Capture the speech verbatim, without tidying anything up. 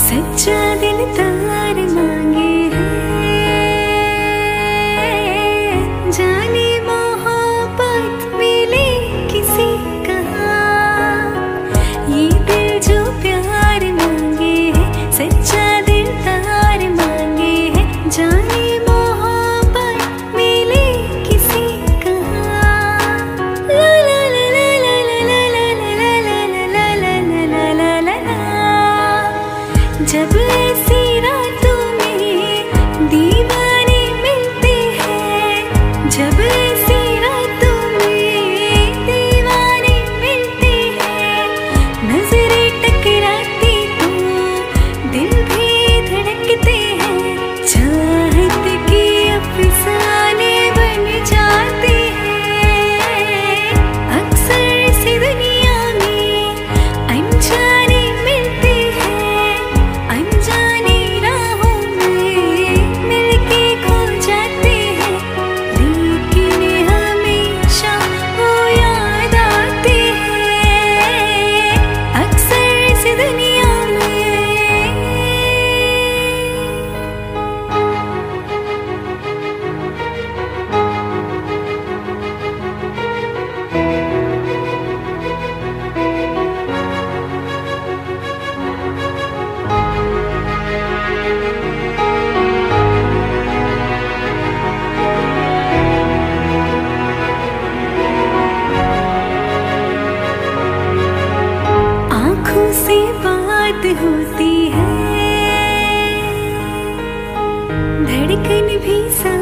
सच्चा दिलदार मांगे है, जाने मोहब्बत मिले किसी कहाँ। ये दिल जो प्यार मांगे है, सच्चा दिलदार मांगे है, जाने मोहब्बत मिले किसी कहाँ। ला ला ला ला ला ला ला ला ला ला ला ला ला ला ला। जब ऐसी रातों में दीवाने मिलते हैं, जब ऐसी रातों में दीवाने मिलते हैं, नजरें टकराती तो दिल भी धड़कते हैं, चाहत के अफसाने बन जाते हैं। अक्सर इस दुनिया में अनजाने मिलते हैं, अनजाने राहों में मिलके खो जाते हैं, लेकिन हमेशा वो याद आते हैं। अक्सर इस दुनिया में आँखों से बात होती है, धड़कन भी सा